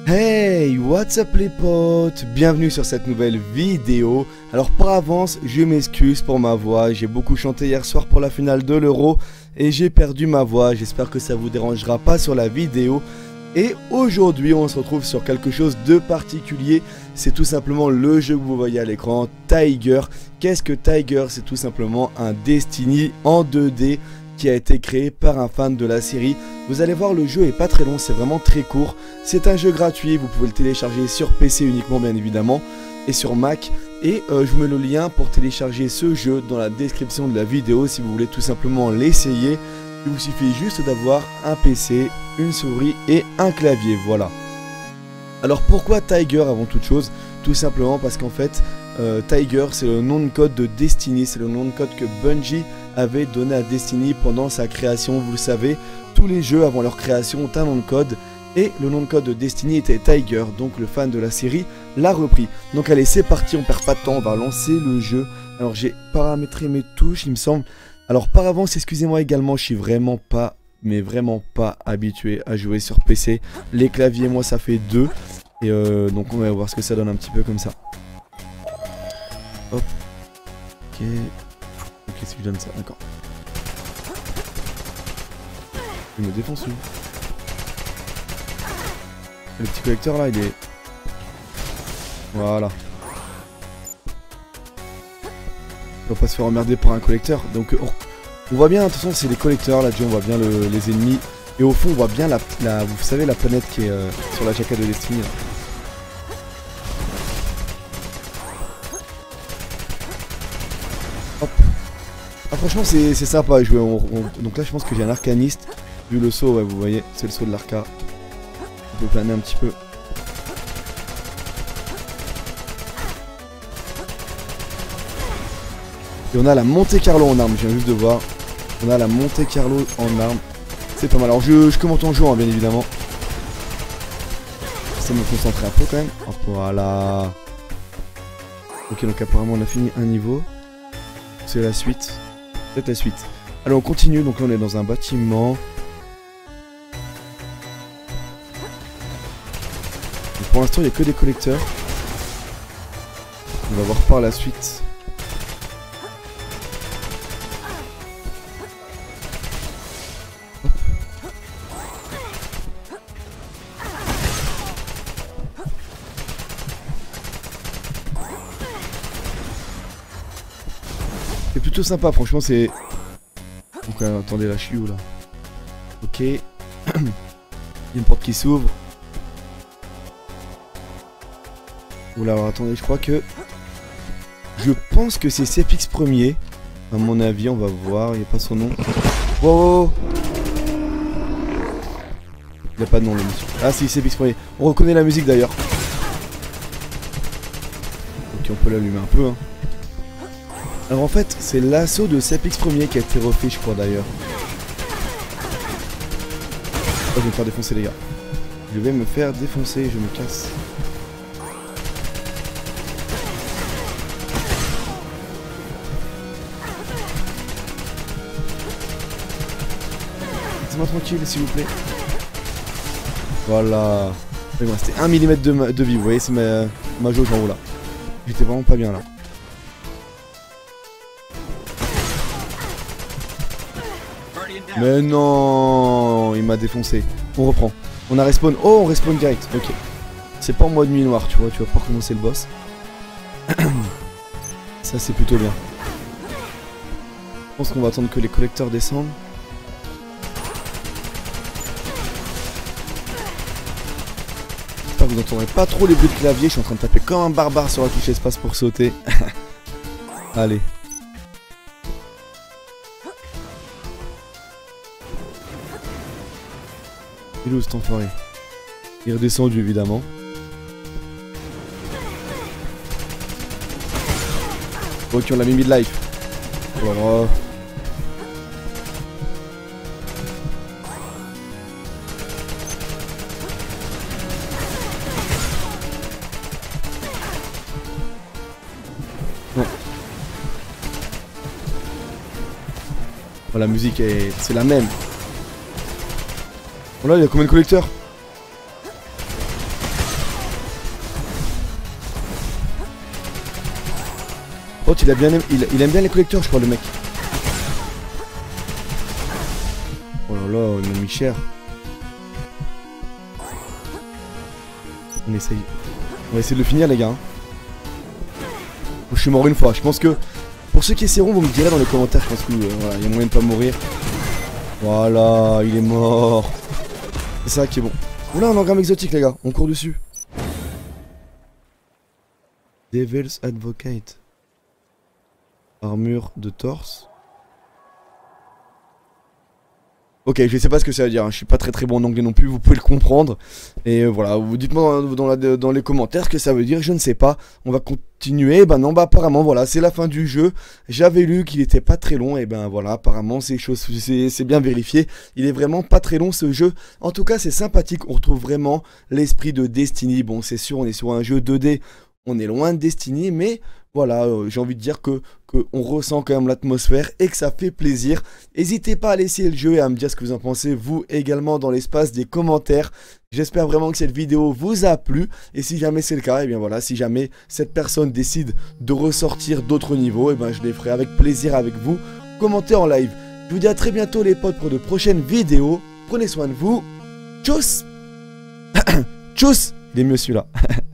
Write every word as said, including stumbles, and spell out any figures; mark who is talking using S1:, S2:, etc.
S1: Hey, what's up les potes? Bienvenue sur cette nouvelle vidéo. Alors par avance, je m'excuse pour ma voix, j'ai beaucoup chanté hier soir pour la finale de l'Euro et j'ai perdu ma voix, j'espère que ça vous dérangera pas sur la vidéo. Et aujourd'hui on se retrouve sur quelque chose de particulier, c'est tout simplement le jeu que vous voyez à l'écran, Tiger. Qu'est-ce que Tiger? C'est tout simplement un Destiny en deux D qui a été créé par un fan de la série. Vous allez voir, le jeu est pas très long, c'est vraiment très court. C'est un jeu gratuit, vous pouvez le télécharger sur P C uniquement bien évidemment et sur Mac. Et euh, je vous mets le lien pour télécharger ce jeu dans la description de la vidéo si vous voulez tout simplement l'essayer. Il vous suffit juste d'avoir un P C, une souris et un clavier, voilà. Alors pourquoi Tiger avant toute chose? Tout simplement parce qu'en fait, euh, Tiger c'est le nom de code de Destiny, c'est le nom de code que Bungie avait donné à Destiny pendant sa création. Vous le savez, tous les jeux avant leur création ont un nom de code et le nom de code de Destiny était Tiger, donc le fan de la série l'a repris. Donc allez, c'est parti, on perd pas de temps, on va lancer le jeu. Alors j'ai paramétré mes touches il me semble. Alors par avance, excusez-moi également, je suis vraiment pas, mais vraiment pas habitué à jouer sur P C. Les claviers, moi ça fait deux. Et euh, donc on va voir ce que ça donne un petit peu comme ça. Hop. Ok. Ok, si je donne ça, d'accord. Il me défonce lui. Le petit collecteur là, il est... Voilà. On va pas se faire emmerder par un collecteur. Donc on, on voit bien, de toute façon c'est les collecteurs là, on voit bien le, les ennemis. Et au fond on voit bien la, la vous savez la planète qui est euh, sur la jaquette de Destiny là. Hop. Ah, franchement c'est sympa à jouer. On, on, donc là je pense que j'ai un arcaniste. Vu le saut, ouais, vous voyez, c'est le saut de l'arca. On peut planer un petit peu. Et on a la Monte Carlo en arme, je viens juste de voir. On a la Monte Carlo en arme. C'est pas mal. Alors je, je commente en jouant, hein, bien évidemment. Ça me concentrer un peu quand même. Hop, voilà. Ok, donc apparemment on a fini un niveau. C'est la suite. C'est la suite. Alors on continue, donc là on est dans un bâtiment. Donc, pour l'instant il n'y a que des collecteurs. On va voir par la suite. C'est plutôt sympa, franchement c'est... Donc euh, attendez, là je suis où là? Ok. Il y a une porte qui s'ouvre. Oula, alors attendez, je crois que... Je pense que c'est Sepix premier. À mon avis, on va voir, il n'y a pas son nom. Wow. Il n'y a pas de nom le monsieur. Ah si, Sepix premier. On reconnaît la musique d'ailleurs. Ok, on peut l'allumer un peu hein. Alors en fait, c'est l'assaut de Sepix premier qui a été refait, je crois d'ailleurs. Oh, je vais me faire défoncer les gars. Je vais me faire défoncer, je me casse. Laissez-moi tranquille s'il vous plaît. Voilà. Il me restait un millimètre de, de vie, vous voyez, c'est ma, ma jauge en haut là. J'étais vraiment pas bien là. Mais non, il m'a défoncé. On reprend. On a respawn. Oh, on respawn direct. Ok. C'est pas en mode nuit noire, tu vois. Tu vas pas recommencer le boss. Ça, c'est plutôt bien. Je pense qu'on va attendre que les collecteurs descendent. J'espère que vous n'entendrez pas trop les bruits de clavier. Je suis en train de taper comme un barbare sur la touche espace pour sauter. Allez. Il est où cet enfoiré? Il est redescendu évidemment. Ok, on l'a mis mid-life. Voilà. Non. Oh, la musique est... c'est la même. Oh là, il y a combien de collecteurs? contre, il, a bien aimé, il, il aime bien les collecteurs, je crois, le mec. Oh là là, il m'a mis cher. On essaye. On va essayer de le finir, les gars. Je suis mort une fois. Je pense que pour ceux qui essaieront, vous me direz dans les commentaires. Je pense que euh, voilà, il y a moyen de pas mourir. Voilà, il est mort. C'est ça qui est bon. Oula, un engramme exotique, les gars. On court dessus. Devil's Advocate. Armure de torse. Ok, je sais pas ce que ça veut dire, hein. Je suis pas très très bon en anglais non plus, vous pouvez le comprendre. Et euh, voilà, vous dites-moi dans, dans, la, dans les commentaires ce que ça veut dire, je ne sais pas. On va continuer, ben non, bah apparemment voilà, c'est la fin du jeu. J'avais lu qu'il était pas très long, et ben voilà, apparemment c'est chose, c'est bien vérifié. Il est vraiment pas très long ce jeu. En tout cas c'est sympathique, on retrouve vraiment l'esprit de Destiny. Bon c'est sûr, on est sur un jeu deux D, on est loin de Destiny, mais... Voilà, euh, j'ai envie de dire que, que on ressent quand même l'atmosphère et que ça fait plaisir. N'hésitez pas à laisser le jeu et à me dire ce que vous en pensez, vous également, dans l'espace des commentaires. J'espère vraiment que cette vidéo vous a plu. Et si jamais c'est le cas, et bien voilà, si jamais cette personne décide de ressortir d'autres niveaux, et ben je les ferai avec plaisir avec vous. Commentez en live. Je vous dis à très bientôt les potes pour de prochaines vidéos. Prenez soin de vous. Tchuss. Tchuss. Il est mieux celui-là.